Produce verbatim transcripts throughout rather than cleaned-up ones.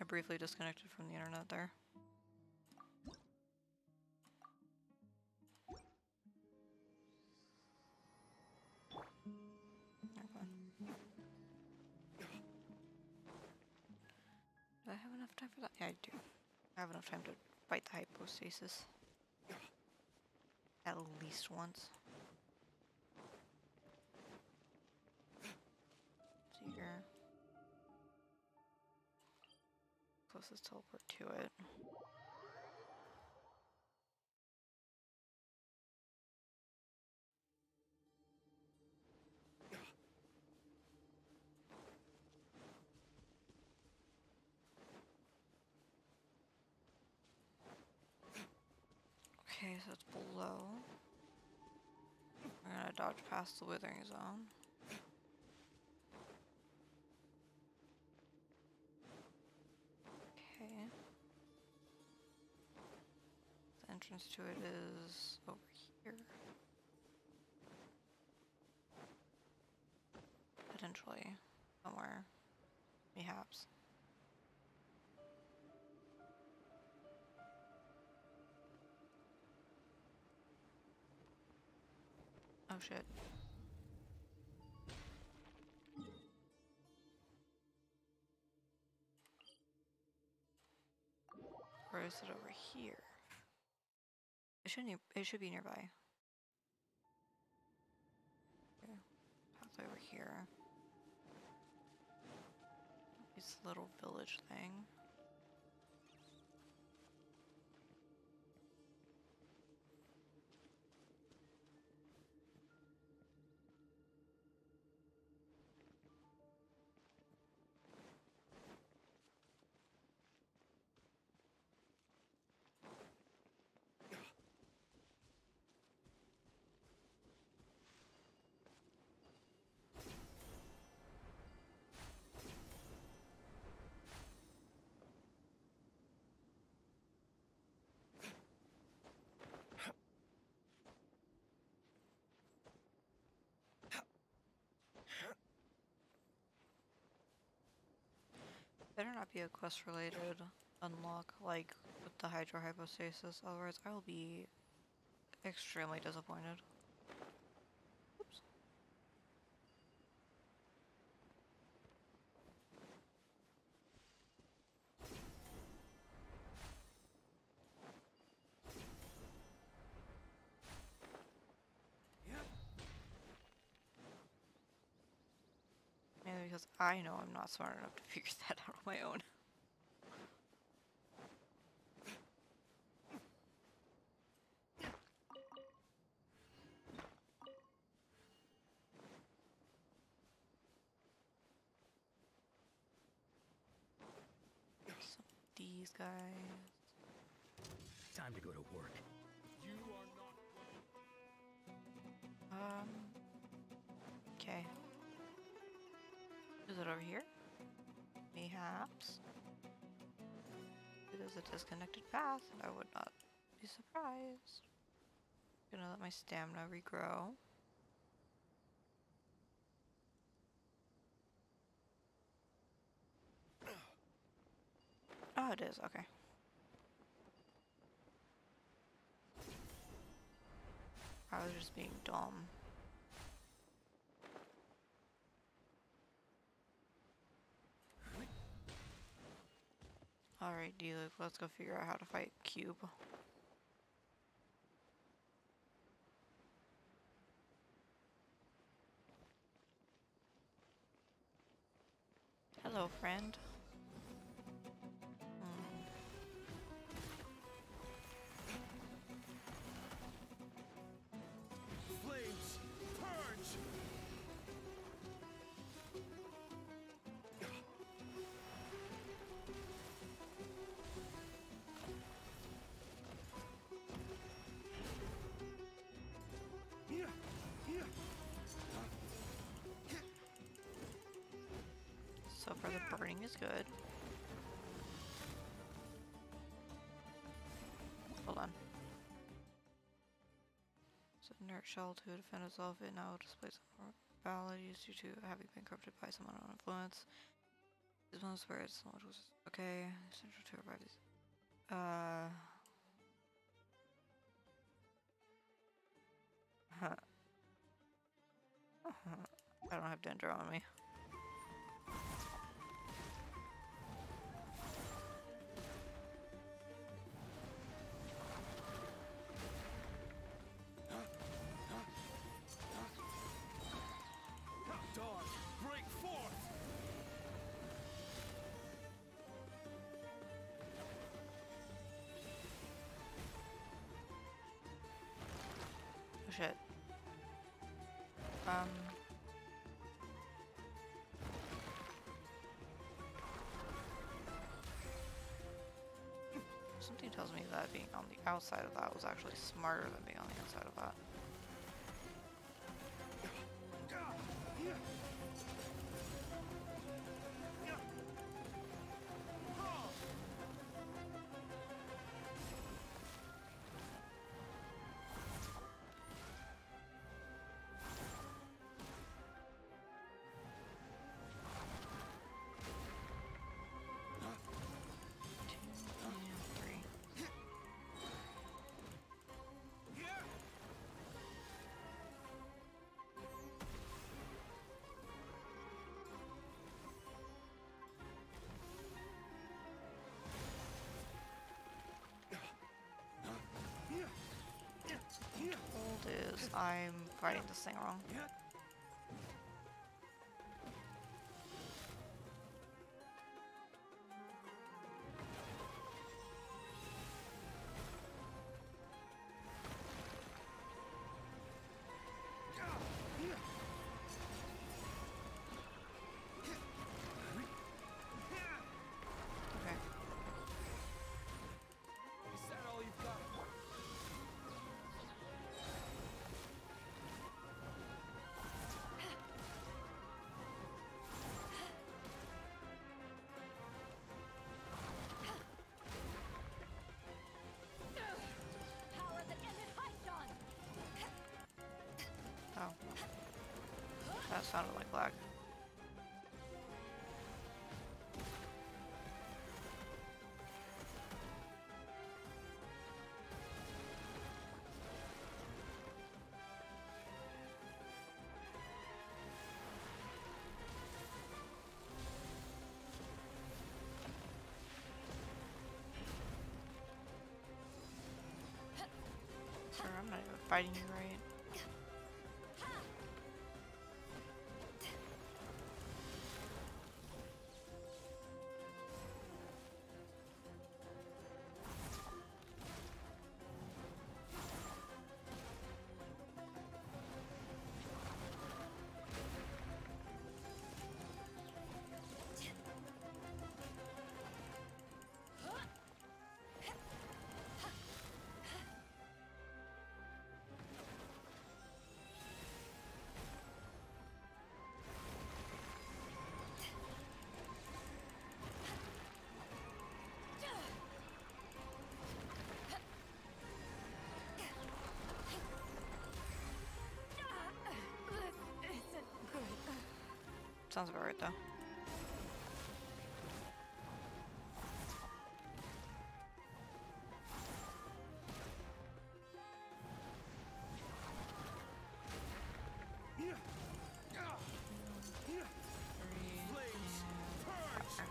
briefly disconnected from the internet there. Okay. Do I have enough time for that? Yeah, I do. I have enough time to fight the hypostasis. At least once. See here. Closest teleport to it. Okay, so it's below. We're gonna dodge past the withering zone. Okay. The entrance to it is over here. Potentially. Somewhere. Perhaps. Oh shit. Or is it over here? It should it should be nearby. Okay. Pathway over here. This little village thing. Better not be a quest related unlock like with the hydro hypostasis, otherwise I will be extremely disappointed. Oops. Mainly because I know I'm not smart enough to figure that out on my own. Some of these guys. Time to go to work. You are not. Um. Okay. Is it over here? Perhaps. It is a disconnected path. I would not be surprised. Gonna let my stamina regrow. Oh, it is. Okay. I was just being dumb. Alright, D-Luke, let's go figure out how to fight Cube. Hello, friend. Hmm. Flames, purge! So far the burning is good. Hold on. So inert shell to defend itself, it now displays abilities due to having been corrupted by some unknown influence. These ones where it's not okay. Central to revive these. Uh. Huh. I don't have Dendro on me. Dawn, break forth! Oh shit. Um. Something tells me that being on the outside of that was actually smarter than being on the inside of that. Is I'm fighting this thing wrong. Okay. Is that all you've got? Power that ended Hyson! Oh. That sounded like lag. Sure, I'm not even fighting you right. Sounds about right though. Flames, purge!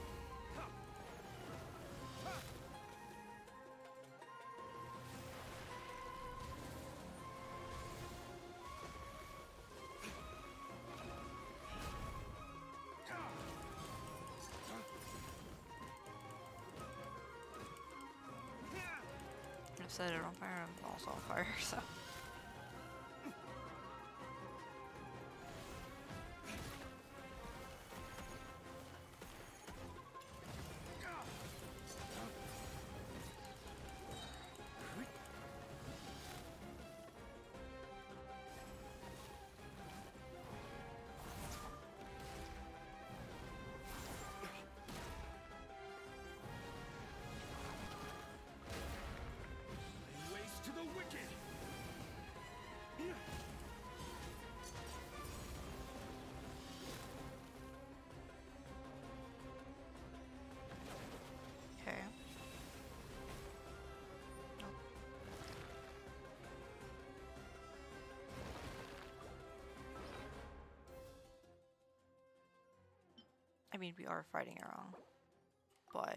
I've set it on fire, I'm also on fire, so. Waste to the wicked! I mean, we are fighting it wrong, but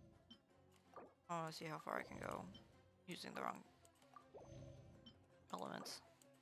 I want to see how far I can go using the wrong elements.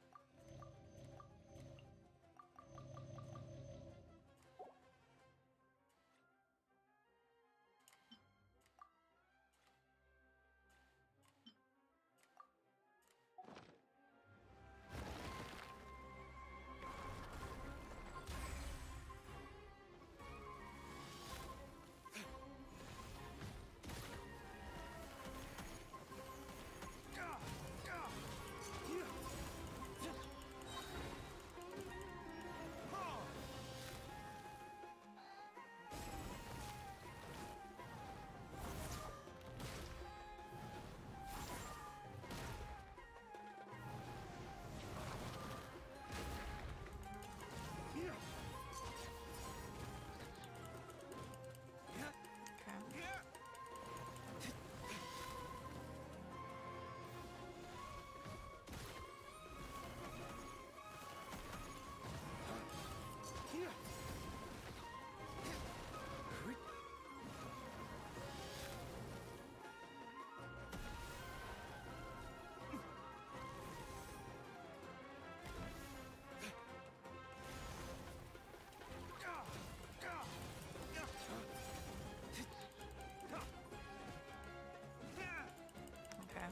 Okay.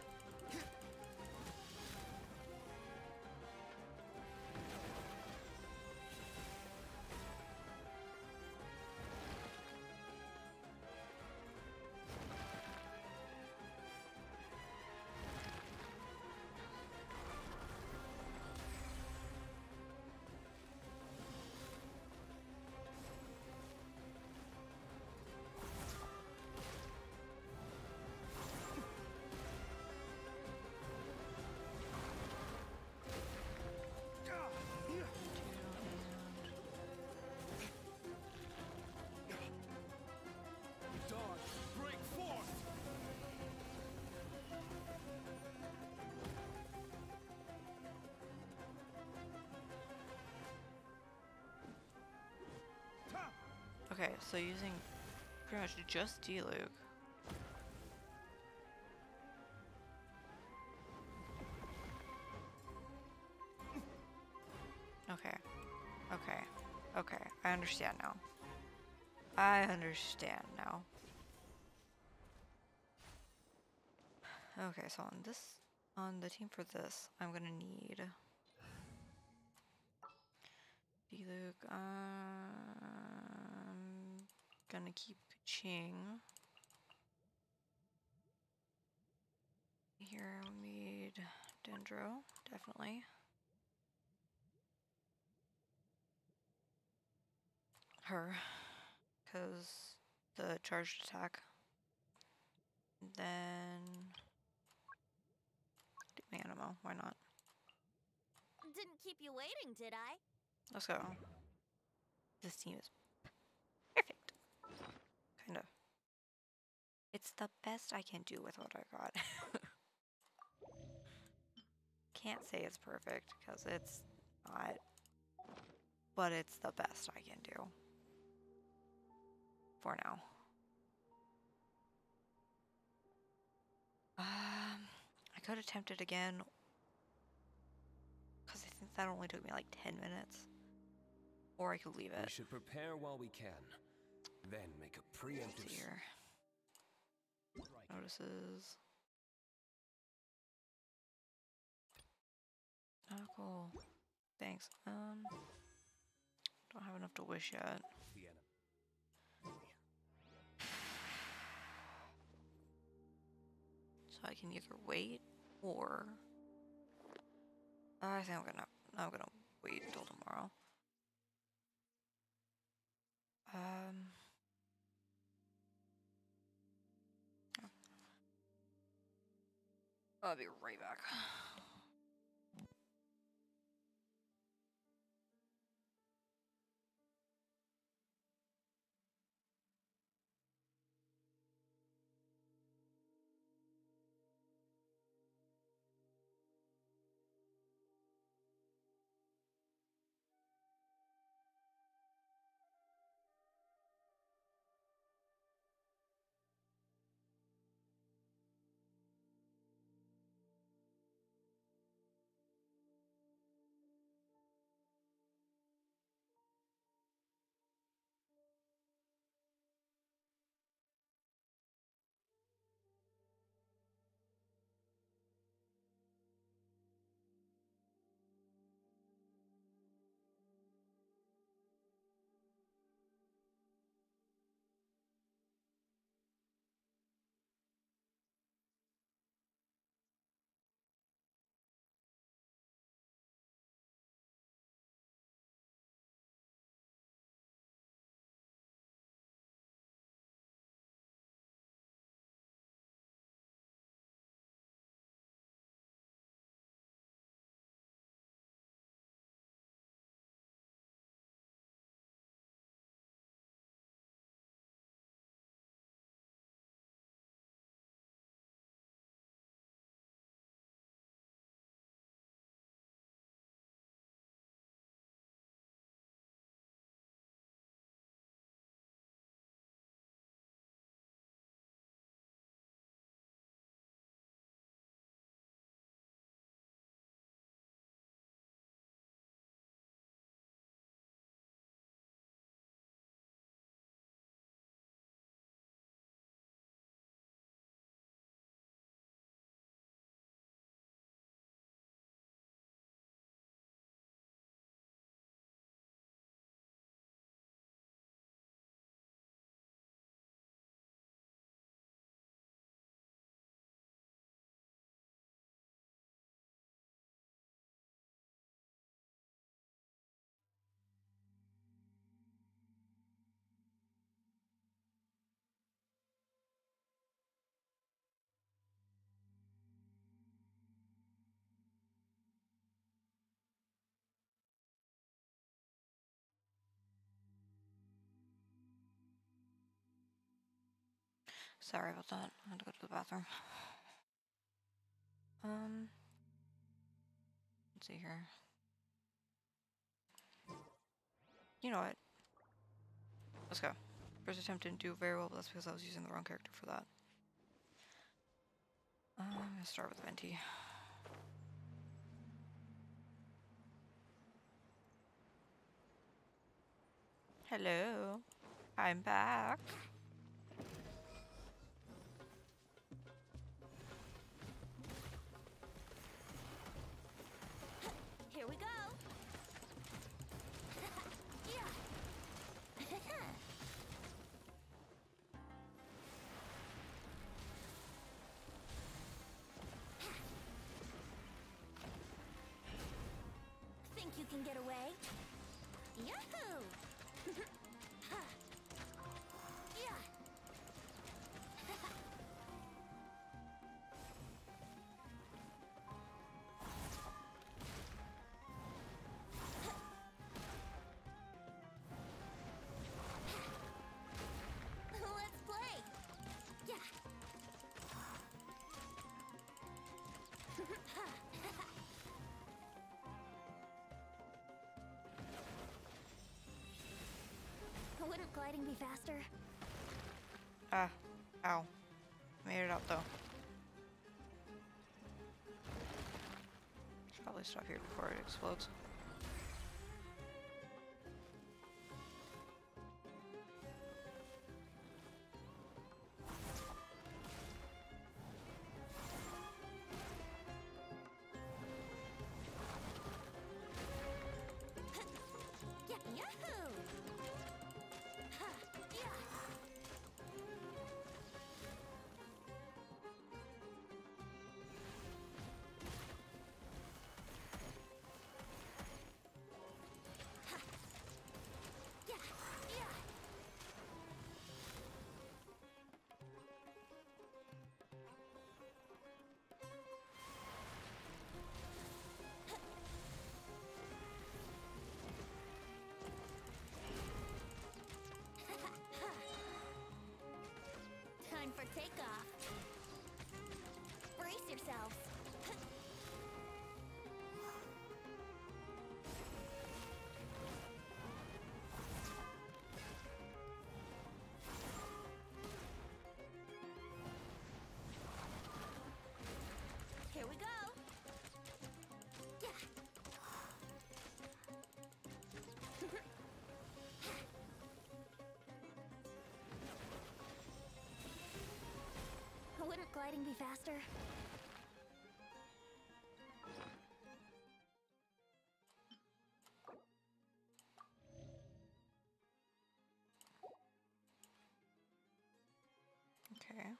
Dawn, break forth! Ta! Okay, so using pretty much just D-Luke. Okay. Okay. Okay. I understand now. I understand now. Okay, so on this, on the team for this, I'm gonna need D-Luke. I'm gonna keep Ching. Here we need Dendro, definitely. Her, because the charged attack. Then Animo, why not? Didn't keep you waiting, did I? Let's go. This team is perfect. Kind of. It's the best I can do with what I got. Can't say it's perfect because it's not, but it's the best I can do for now. Um, I could attempt it again because I think that only took me like ten minutes, or I could leave We it. should prepare while we can, then make a Let's preemptive see here. strike. Notices. Oh, cool. Thanks. Um, don't have enough to wish yet. The enemy. So I can either wait or I think I'm gonna I'm gonna wait until tomorrow. Um yeah. I'll be right back. Sorry about that. I had to go to the bathroom. Um, let's see here. You know what? Let's go. First attempt didn't do very well, but that's because I was using the wrong character for that. Um, I'm gonna start with Venti. Hello. I'm back. Here we go. Yeah. Think you can get away? Yahoo! Ha. Yeah. Let's play. Yeah. Wouldn't gliding be faster? Ah. Ow. Made it out though. Should probably stop here before it explodes. Yeah, yahoo! Ha, yeah. Ha. Yeah, yeah. Time for takeoff. Brace yourselves. Here we go. Yeah. Wouldn't gliding be faster? Okay.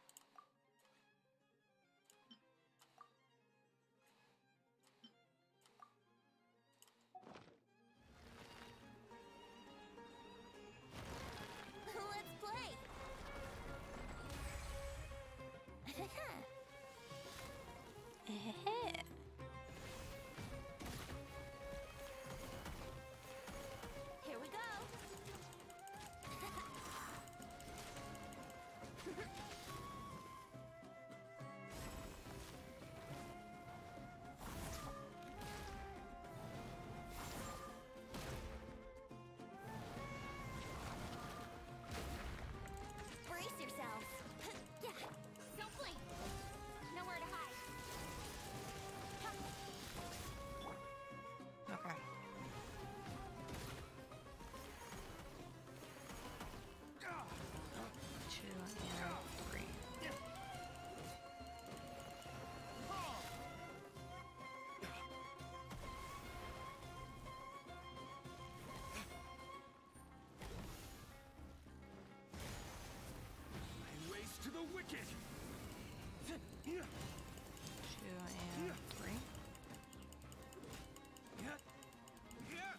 Let's play. Here we go. Brace yourselves. Yeah. Don't blink. Nowhere to hide. Okay. Two and three. I race to the wicked. Two and three. Yeah. Yeah.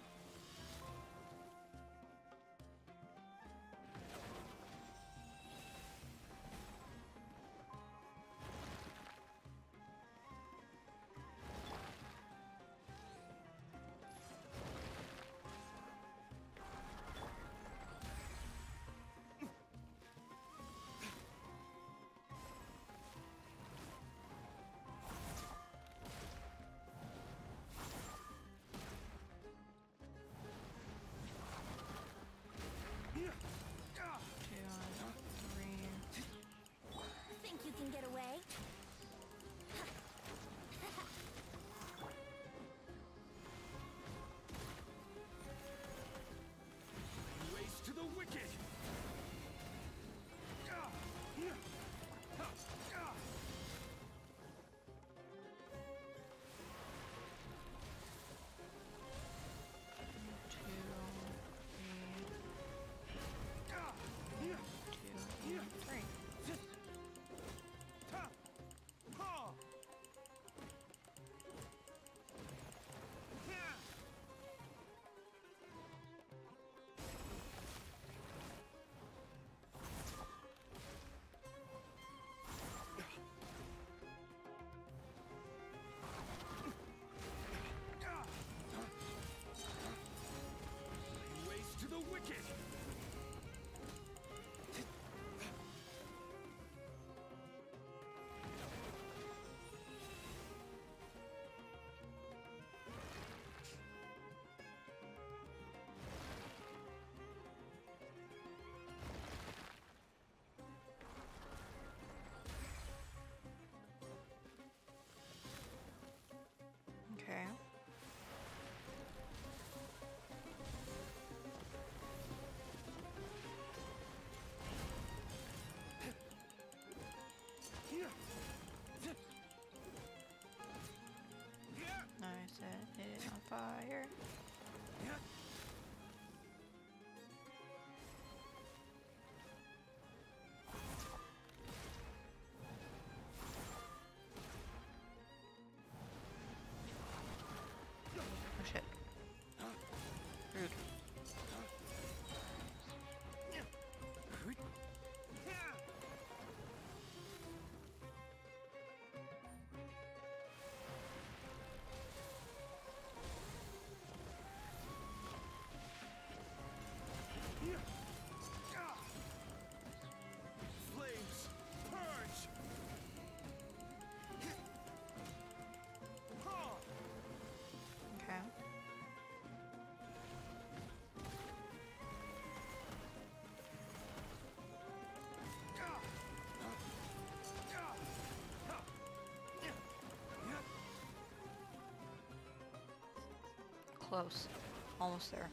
close. Almost there.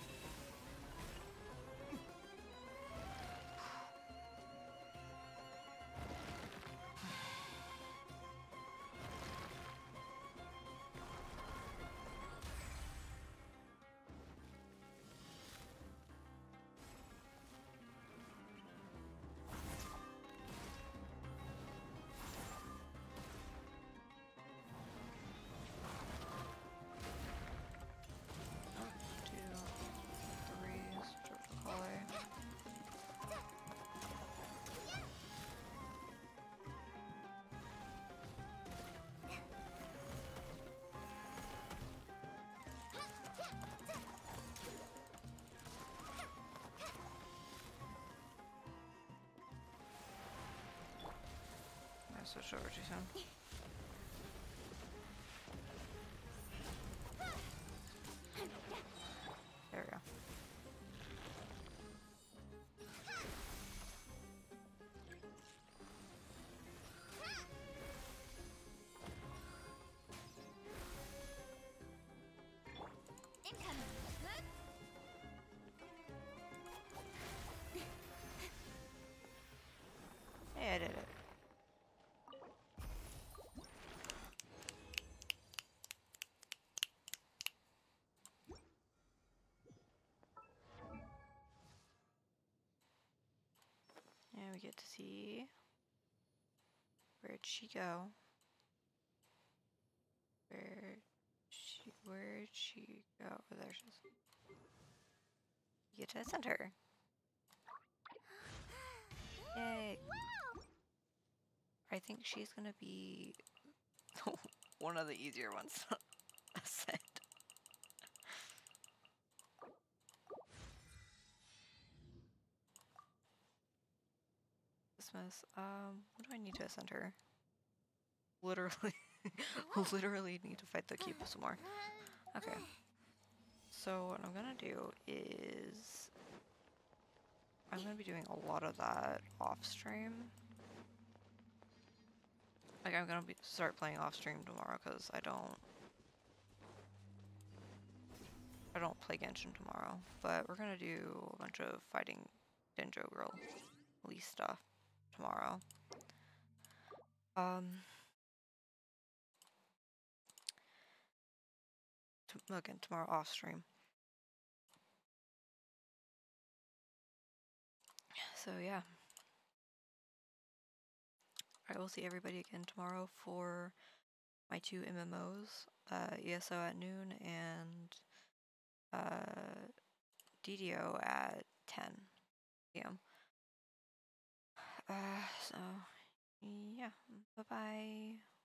Switch over too soon. There we go. Incoming. Hey, I did it. And we get to see, where'd she go? Where she where'd she go? Oh, there she is. You get to send her. Yay. I think she's gonna be one of the easier ones to send. Christmas. Um, what do I need to send her? Literally, literally need to fight the keep some more. Okay. So what I'm gonna do is I'm gonna be doing a lot of that off stream. Like I'm gonna be start playing off stream tomorrow because I don't I don't play Genshin tomorrow. But we're gonna do a bunch of fighting Denjo Girl Lee stuff tomorrow. Um. T again tomorrow off stream. So yeah. I will see everybody again tomorrow for my two M M Os, uh, E S O at noon and uh, D D O at ten P M Uh, so yeah, bye bye.